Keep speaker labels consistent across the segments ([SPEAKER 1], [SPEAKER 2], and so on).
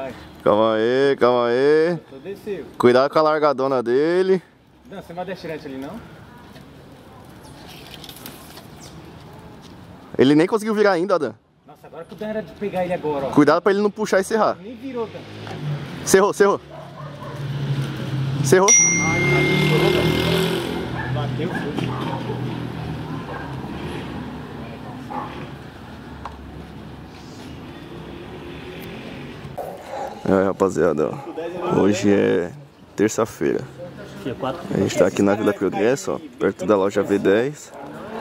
[SPEAKER 1] vai.
[SPEAKER 2] Calma aí, calma aí.
[SPEAKER 1] Tô desceu.
[SPEAKER 2] Cuidado com a largadona dele.
[SPEAKER 1] Não, você não vai dar tirante ali não?
[SPEAKER 2] Ele nem conseguiu virar ainda, Dan.
[SPEAKER 1] Nossa, agora que o Dan era de pegar ele agora, ó.
[SPEAKER 2] Cuidado pra ele não puxar e serrar.
[SPEAKER 1] Nem virou, Dan.
[SPEAKER 2] Cerrou, cerrou. Cerrou.
[SPEAKER 1] Ai, tá. Bateu, foi.
[SPEAKER 2] É, rapaziada, ó. Hoje é terça-feira. A gente tá aqui na Vila Progresso, ó, perto da loja V10.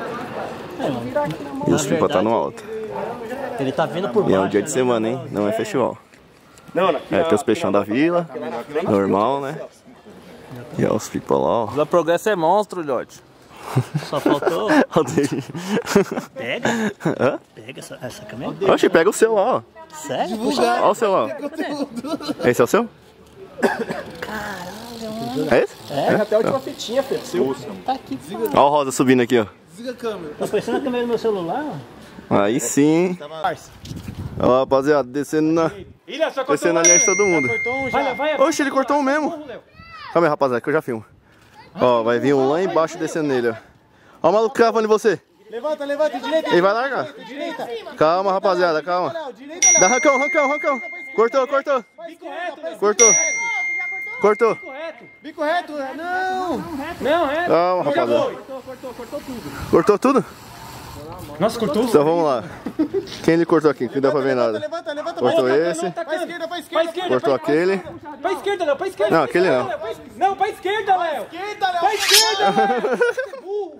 [SPEAKER 2] E os pipa tá no alto.
[SPEAKER 3] Ele tá vindo por
[SPEAKER 2] E é um
[SPEAKER 3] baixo.
[SPEAKER 2] dia de semana, hein? Não é festival. É, tem os peixão da vila, normal, né? E ó, os pipa lá, ó.
[SPEAKER 3] Vila Progresso é monstro, Lhote. Só faltou.
[SPEAKER 2] Ó dele.
[SPEAKER 3] Pega?
[SPEAKER 2] Hã?
[SPEAKER 3] Pega essa câmera.
[SPEAKER 2] Oxe, pega o seu lá, ó.
[SPEAKER 3] Sério?
[SPEAKER 2] Ó o seu lá. Esse é o seu? É esse?
[SPEAKER 3] É,
[SPEAKER 4] Até a última fitinha, Pedro. Seu.
[SPEAKER 3] tá aqui.
[SPEAKER 2] Ó o rosa subindo aqui, ó.
[SPEAKER 4] Desliga a câmera.
[SPEAKER 3] Tá parecendo a câmera do meu celular?
[SPEAKER 2] Aí sim. Ó, rapaziada, descendo na...
[SPEAKER 1] Ilha, só cortou
[SPEAKER 2] Descendo na linha de todo mundo.
[SPEAKER 1] Cortou um já. Vai,
[SPEAKER 2] Oxe, ele cortou um mesmo. Calma aí, rapaziada, que eu já filmo. Ó, vai vir um lá embaixo descendo nele, ó. Ó o maluco cravando em você.
[SPEAKER 4] Levanta, levanta, direita.
[SPEAKER 2] Ele vai largar.
[SPEAKER 4] Direita.
[SPEAKER 2] Calma, rapaziada, calma.
[SPEAKER 4] Direita,
[SPEAKER 2] Dá rancão, rancão, rancão. Cortou, cortou.
[SPEAKER 1] Bico reto, Léo.
[SPEAKER 2] Cortou. Cortou.
[SPEAKER 1] Bico reto.
[SPEAKER 4] Bico reto. Não.
[SPEAKER 1] Não, reto.
[SPEAKER 2] Calma, rapaziada.
[SPEAKER 1] Cortou tudo.
[SPEAKER 2] Cortou tudo?
[SPEAKER 1] Nossa, cortou
[SPEAKER 2] Então vamos lá. Quem ele cortou aqui? Que não dá pra ver nada.
[SPEAKER 4] Levanta, levanta.
[SPEAKER 2] Cortou esse.
[SPEAKER 4] Pra esquerda,
[SPEAKER 1] Pra esquerda.
[SPEAKER 2] Cortou aquele.
[SPEAKER 1] Pra esquerda, Léo. Pra esquerda.
[SPEAKER 2] Não, aquele não.
[SPEAKER 1] Não, pra esquerda, Léo.
[SPEAKER 4] Esquerda, Léo.
[SPEAKER 1] Pra esquerda, Léo. Burro.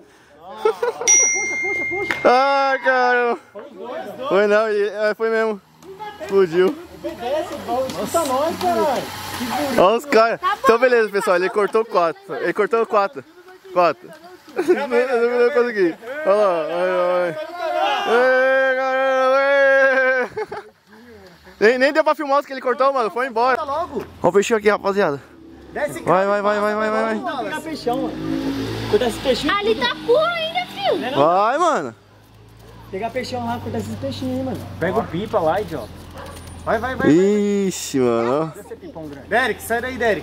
[SPEAKER 2] Ai, cara. Foi não, foi mesmo. Explodiu.
[SPEAKER 4] Nossa, nós, caralho.
[SPEAKER 2] Olha os caras. Então beleza, pessoal, ele cortou 4. Ele cortou 4. 4. Não consegui. Olha lá. Ai, caramba. Nem deu pra filmar os que ele cortou, mano. Foi embora. Olha o peixinho aqui, rapaziada.
[SPEAKER 4] Desce,
[SPEAKER 2] Vai.
[SPEAKER 3] Vou pegar peixão, mano. Cuidar desse peixinho.
[SPEAKER 5] Ali tá puro ainda, filho.
[SPEAKER 2] Vai, mano.
[SPEAKER 3] Pegar peixão lá, cuidar desses peixinhos aí, mano.
[SPEAKER 1] Pega o pipa lá, idiota.
[SPEAKER 4] Vai.
[SPEAKER 2] Ixi, mano.
[SPEAKER 4] Derek, sai daí, Derek.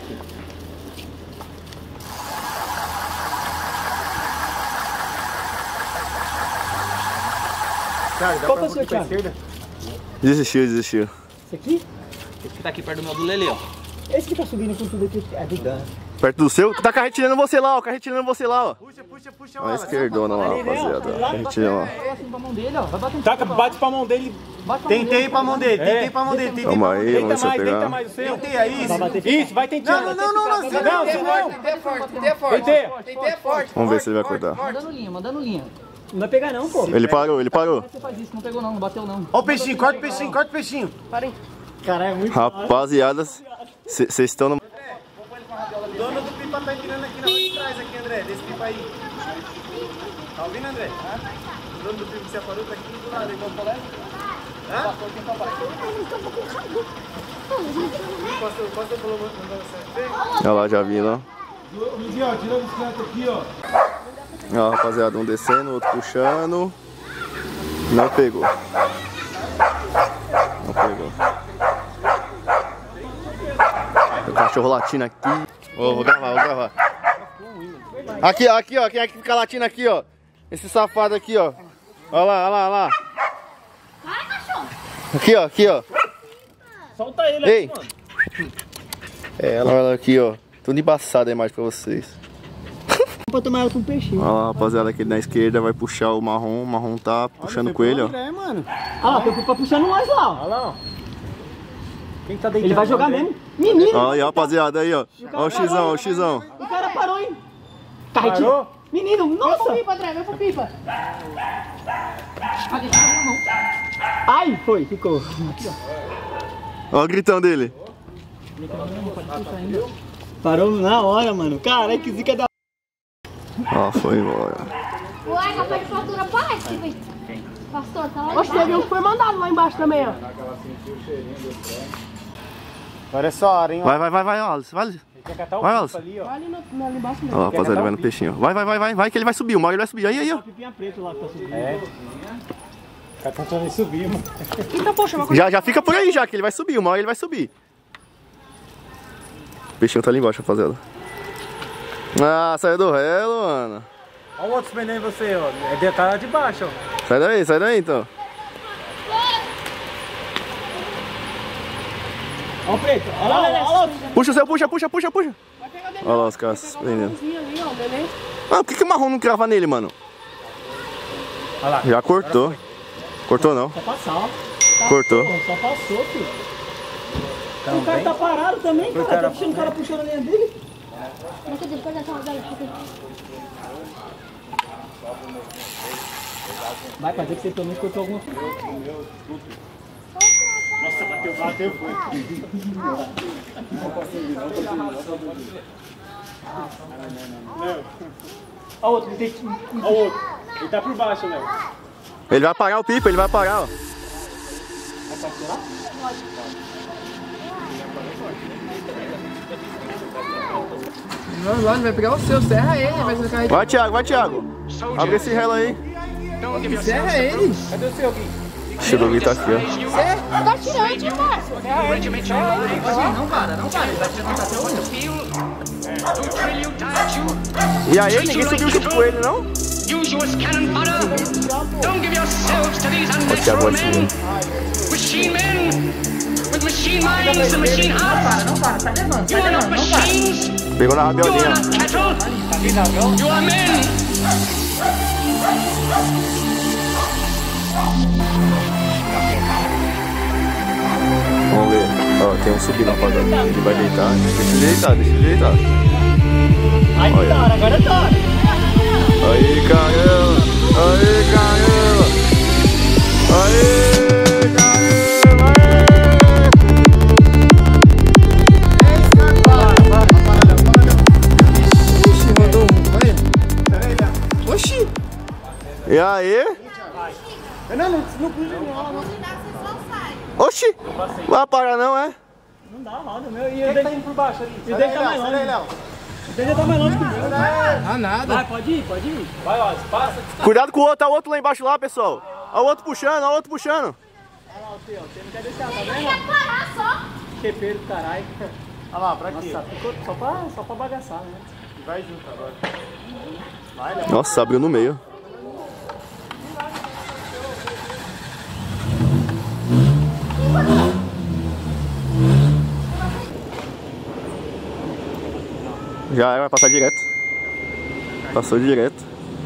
[SPEAKER 4] Cara, dá
[SPEAKER 3] Qual
[SPEAKER 4] pra
[SPEAKER 3] foi o seu,
[SPEAKER 4] pra
[SPEAKER 3] Thiago?
[SPEAKER 4] esquerda?
[SPEAKER 2] Desistiu.
[SPEAKER 3] Esse aqui?
[SPEAKER 6] Esse que tá aqui perto do meu do Lele, ó.
[SPEAKER 3] Esse que tá subindo com tudo aqui é do Dan.
[SPEAKER 2] Perto do seu? Tá carretilhando você lá, ó. Carretilando você lá, ó.
[SPEAKER 4] Puxa.
[SPEAKER 2] Olha a esquerdona lá, rapaziada. Carretilhando lá.
[SPEAKER 3] Assim pra mão dele, ó. Vai bater
[SPEAKER 1] Taca, bate pra mão dele.
[SPEAKER 4] Tentei pra mão dele, tentei pra mão dele.
[SPEAKER 2] Calma aí, vamos ver se eu
[SPEAKER 1] Deita
[SPEAKER 2] pegar.
[SPEAKER 1] mais o seu.
[SPEAKER 4] Tentei aí.
[SPEAKER 1] Isso, vai tentando.
[SPEAKER 4] Não.
[SPEAKER 1] Tentei forte.
[SPEAKER 4] Tentei forte.
[SPEAKER 2] Vamos ver se ele vai cortar.
[SPEAKER 3] mandando linha. Não vai pegar não, pô.
[SPEAKER 2] Ele parou.
[SPEAKER 3] Você faz isso, não pegou não bateu não.
[SPEAKER 4] Ó o peixinho, corta o peixinho.
[SPEAKER 3] Caralho, é muito
[SPEAKER 2] Rapaziada, vocês estão no...
[SPEAKER 4] O dono do pipa tá tirando aqui na hora de trás, aqui, André, desse pipa aí. Tá ouvindo, André? O dono do pipa que separou tá aqui do lado, igual o colega. Passou aqui pra baixo. Passou pelo mandando certo.
[SPEAKER 2] Olha lá, já vindo, ó.
[SPEAKER 4] Luizinho, ó, tira a bicicleta aqui, ó.
[SPEAKER 2] Ó, rapaziada, um descendo, outro puxando. Não pegou. O cachorro latindo aqui. Vou gravar. Aqui, ó. Quem é que fica latindo aqui, ó? Esse safado aqui, ó. Olha lá.
[SPEAKER 5] Vai, cachorro.
[SPEAKER 2] Aqui, ó.
[SPEAKER 3] Solta ele
[SPEAKER 2] Ei.
[SPEAKER 3] aqui, mano.
[SPEAKER 2] Olha ela aqui, ó. Tudo embaçado a imagem pra vocês.
[SPEAKER 3] Pra tomar ela com peixinho.
[SPEAKER 2] Olha lá, rapaziada, aqui na esquerda vai puxar o marrom tá puxando com ele, ó.
[SPEAKER 3] Ah, tem pra puxar nós lá, ó.
[SPEAKER 1] Olha lá, ó. Quem tá deitando?
[SPEAKER 3] Ele vai jogar mesmo. Menino,
[SPEAKER 2] Olha aí, rapaziada, aí, ó. Olha o xizão.
[SPEAKER 3] o cara parou, hein. Carretinho.
[SPEAKER 1] Parou?
[SPEAKER 3] Menino,
[SPEAKER 5] Vem pro
[SPEAKER 3] nossa.
[SPEAKER 5] pipa, André, vem pro pipa. Ah, deixa eu ver a mão.
[SPEAKER 3] Ai, foi, ficou.
[SPEAKER 2] Olha o gritão dele.
[SPEAKER 3] Parou na hora, mano. Caralho, que zica da...
[SPEAKER 2] Ó, foi embora.
[SPEAKER 5] Ué, capaz de fatura parece, velho. Pastor, tá lá
[SPEAKER 7] Oxe, teve um que foi mandado lá embaixo também, ó.
[SPEAKER 4] Agora é só hora, hein?
[SPEAKER 2] Vai, Wallace. Vai, Wallace.
[SPEAKER 1] Ali, ó.
[SPEAKER 7] Ali ali embaixo mesmo.
[SPEAKER 2] Ó, rapaziada, ele vai no peixinho. Vai, que ele vai subir. Uma hora ele vai subir. Aí, ó.
[SPEAKER 3] Pipinha preto lá que tá subindo.
[SPEAKER 1] Tá tentando subir, mano.
[SPEAKER 7] Então, poxa, uma
[SPEAKER 2] Já fica por aí já, que ele vai subir. Uma hora ele vai subir. O peixinho tá ali embaixo, rapaziada. Ah, saiu do relo, mano.
[SPEAKER 1] Olha o outro veneno em você, ó. É detalhe de baixo, ó.
[SPEAKER 2] Sai daí então.
[SPEAKER 3] Ó o preto. Olha lá, olha lá.
[SPEAKER 2] Puxa o seu, puxa. Olha lá os caras vendendo. Ah, por que o marrom não crava nele, mano?
[SPEAKER 1] Olha lá.
[SPEAKER 2] Já cortou. Cortou não.
[SPEAKER 3] Só passar, ó.
[SPEAKER 2] Cortou.
[SPEAKER 3] Só passou, filho. O cara tá parado também, cara. Tá puxando o cara puxando a linha dele. Vai fazer que você também cortou alguma coisa.
[SPEAKER 4] Nossa, bateu, foi.
[SPEAKER 3] Olha o outro, ele tem que...
[SPEAKER 4] Olha o outro. Ele tá por baixo, Léo.
[SPEAKER 2] Ele vai parar o pipa, ele vai parar, ó.
[SPEAKER 8] Não, vai pegar o seu, serra ele, vai ficar aí.
[SPEAKER 2] Vai, Thiago. Abre esse relo aí.
[SPEAKER 8] Serra ele.
[SPEAKER 1] Cadê o seu, Gui?
[SPEAKER 2] Esse do Gui tá aqui, ó.
[SPEAKER 5] Tá tirando, Márcio.
[SPEAKER 8] Não para. Ele vai tirar até o outro.
[SPEAKER 2] E aí, ninguém subiu junto com ele, não? O Thiago vai subir.
[SPEAKER 8] Não para, sai levando, não para.
[SPEAKER 2] Pegou na rabiolinha. Vamos ver. Ó, tem um subindo, rapaziada. Ele vai deitar. Deixa ele deitar.
[SPEAKER 3] Aí tá, agora tá.
[SPEAKER 2] Aí, caramba.
[SPEAKER 8] Oxi!
[SPEAKER 2] E aí?
[SPEAKER 1] Não puxa não.
[SPEAKER 2] Oxi! Vai parar não, é?
[SPEAKER 3] Não dá, roda, meu. E
[SPEAKER 1] Quem que tá indo por baixo ali?
[SPEAKER 3] o dele tá mais longe. O dele tá mais longe que o meu.
[SPEAKER 8] Ah, nada.
[SPEAKER 3] Vai, pode ir.
[SPEAKER 1] Vai, ó, passa.
[SPEAKER 2] Cuidado com o outro, olha o outro lá embaixo lá, pessoal. Olha o outro puxando.
[SPEAKER 3] Olha lá o teu, você não quer deixar, tá vendo?
[SPEAKER 5] Quer parar só.
[SPEAKER 3] Chepeiro do caralho.
[SPEAKER 4] Olha lá, pra quê?
[SPEAKER 3] Nossa, ficou só pra bagaçar, né?
[SPEAKER 4] Vai junto agora.
[SPEAKER 2] Nossa, abriu no meio. Já era, vai passar direto. Passou direto.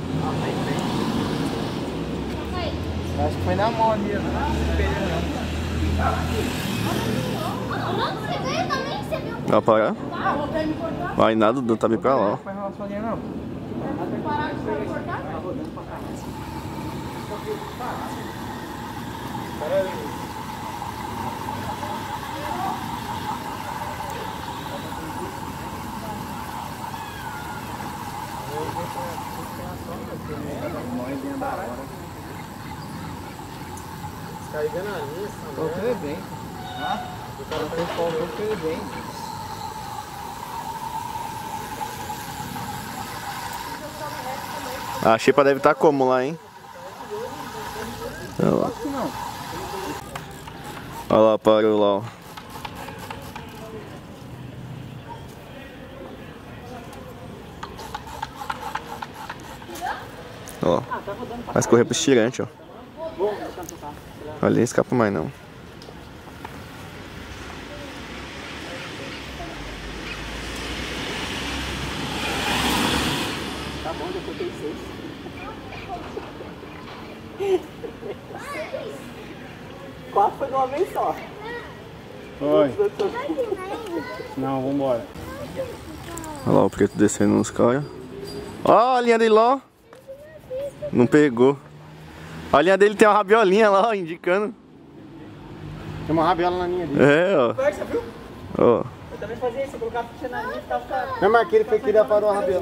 [SPEAKER 8] Acho que foi na mão ali,
[SPEAKER 5] Não, você veio também, você viu?
[SPEAKER 2] Vai parar? Vai nada, não tá bem pra lá, ó.
[SPEAKER 5] Pararam de cortar?
[SPEAKER 8] Carregando a linha, foi bem. O cara foi bem.
[SPEAKER 2] A xepa deve estar como lá, hein? Olha lá, parou lá, ó. Ó, vai escorrer pro estirante, ó. Ali não escapa mais não.
[SPEAKER 3] Tá bom, já cortei 6. 4 foi de uma vez só.
[SPEAKER 4] Oi. Não, vambora.
[SPEAKER 2] Olha lá o preto descendo nos caras. Ó a linha dele lá, ó. Não pegou. A linha dele tem uma rabiolinha lá, ó, indicando.
[SPEAKER 4] Tem uma rabiola na linha dele.
[SPEAKER 2] É, ó.
[SPEAKER 3] Você viu?
[SPEAKER 2] Ó.
[SPEAKER 3] Eu também fazia isso, eu colocava a ficha na linha e ficava...
[SPEAKER 4] Não, mas aquele foi que ele parou a rabiola.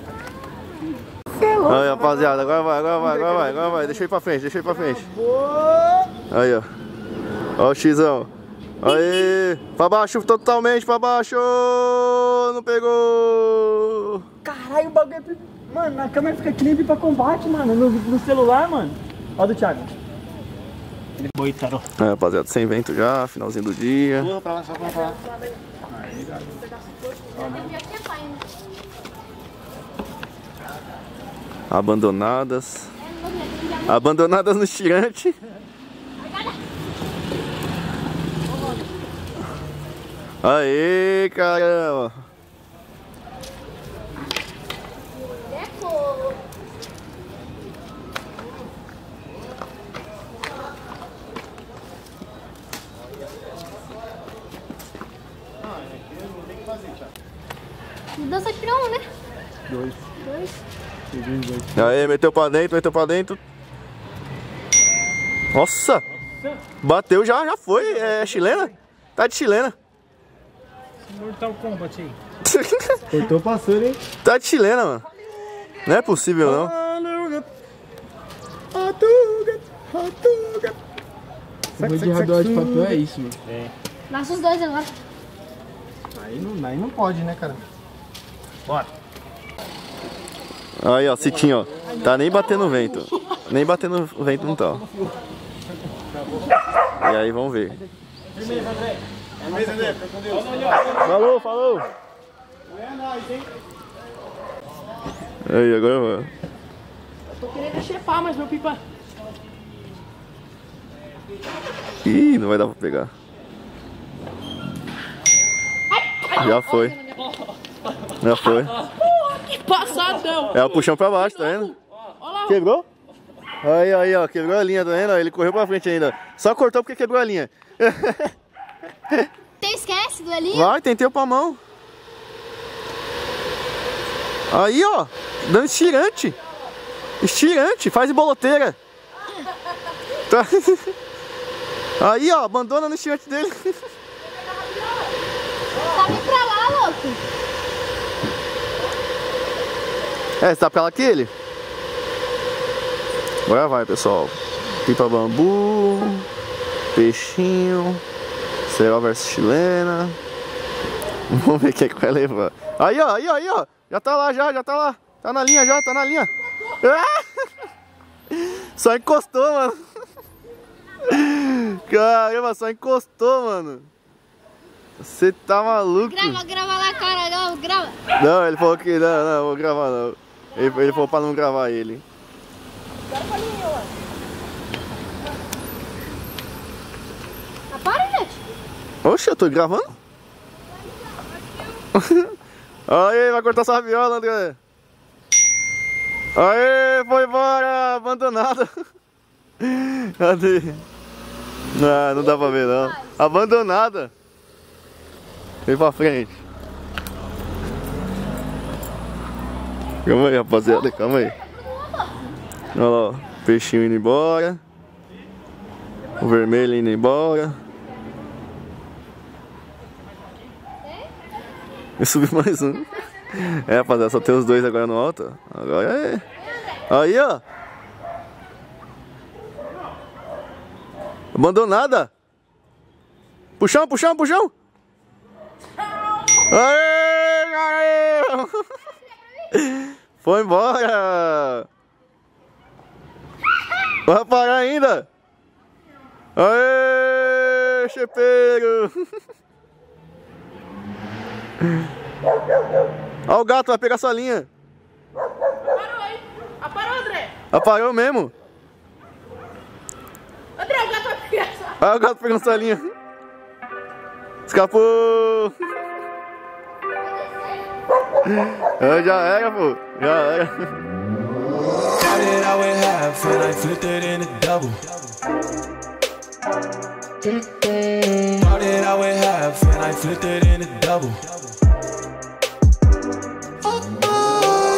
[SPEAKER 2] Aí, rapaziada, agora vai. Deixa eu ir pra frente. Aí, ó. Ó o Xão. Aí, pra baixo, totalmente pra baixo. Não pegou.
[SPEAKER 3] Caralho, o bagulho é... Mano, na câmera fica que nem pra combate, mano, no celular, mano. Ó do Thiago. Boitaro.
[SPEAKER 2] É, rapaziada, sem vento já, finalzinho do dia.
[SPEAKER 1] Porra, pra lá, só pra lá.
[SPEAKER 2] Abandonadas. Abandonadas no estirante. Aê, caramba.
[SPEAKER 5] Mudança tirou um, né?
[SPEAKER 8] Dois.
[SPEAKER 2] Aê, meteu pra dentro. Nossa! Bateu já foi. É chilena? Tá de chilena.
[SPEAKER 3] Mortal Kombat aí.
[SPEAKER 8] Cortou, passou, hein?
[SPEAKER 2] Tá de chilena, mano. Não é possível, não.
[SPEAKER 8] O de radar de papel é isso, mano.
[SPEAKER 5] Nasce os dois agora.
[SPEAKER 8] Aí não pode, né, cara?
[SPEAKER 2] Aí, ó, Citinho, ó. Tá nem batendo vento. Nem batendo vento não tá. E aí, vamos ver. Falou. Aí, agora, mano.
[SPEAKER 7] Tô querendo chepar, mas meu pipa...
[SPEAKER 2] Ih, não vai dar pra pegar. Já foi.
[SPEAKER 7] Que passadão!
[SPEAKER 2] É o puxão pra baixo, tá vendo? Quebrou? Aí, ó, quebrou a linha, tá vendo? Ele correu pra frente ainda. Só cortou porque quebrou a linha.
[SPEAKER 5] Você esquece do ali?
[SPEAKER 2] Vai, tem tempo a mão. Aí, ó, dando estirante. Estirante, faz boloteira. Tá. Aí, ó, abandona no estirante dele.
[SPEAKER 5] Tá bem pra lá, louco.
[SPEAKER 2] É, você tá pra lá que ele? Agora vai, pessoal. Pipa bambu, peixinho, Serol versus chilena. Vamos ver quem é que vai levar. Aí, ó. Já tá lá, já tá lá. Tá na linha já, tá na linha. Ah! Só encostou, mano. Caramba, só encostou, mano. Você tá maluco?
[SPEAKER 5] Grava lá, cara, não, grava.
[SPEAKER 2] Não, ele falou que não, vou gravar não. Ele falou pra não gravar ele.
[SPEAKER 5] Ah, para, gente.
[SPEAKER 2] Oxe, eu tô gravando? Aí, vai cortar sua viola, André. Aê, foi embora, abandonada. Cadê? Ah, não dá pra ver não. Abandonada. Vem pra frente. Calma aí, rapaziada, calma aí. Olha lá, ó, peixinho indo embora. O vermelho indo embora. E subiu mais um. É, rapaziada, só tem os dois agora no alto. Agora é. Aí, ó. Abandonada. Puxão. Aê, galera. Foi embora. Vai parar ainda. Aê, chepeiro. Olha o gato, vai pegar sua linha.
[SPEAKER 7] Aparou aí! Aparou, André!
[SPEAKER 2] Apagou mesmo?
[SPEAKER 7] André, o gato vai pegar essa...
[SPEAKER 2] Olha o gato pegando sua linha. Escapou. Já era, pô. Já era.
[SPEAKER 9] Started out with half and I flipped it in a double. Started out with half and I flipped it in a double.